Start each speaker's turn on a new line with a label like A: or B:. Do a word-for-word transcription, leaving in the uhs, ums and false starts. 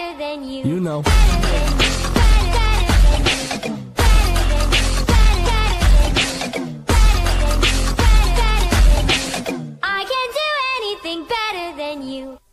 A: better than you.
B: You know.
A: I can't do anything better than you.